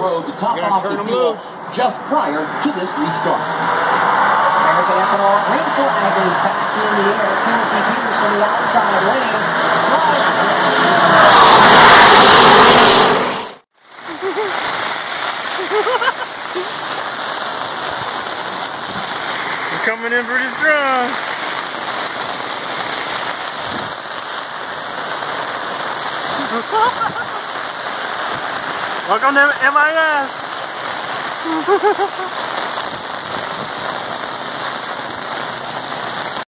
road to top off the fuel just prior to this restart. American Ethanol green flag is back in the air. Timothy Peters from the outside lane. He's coming in pretty strong. Welcome to MIS.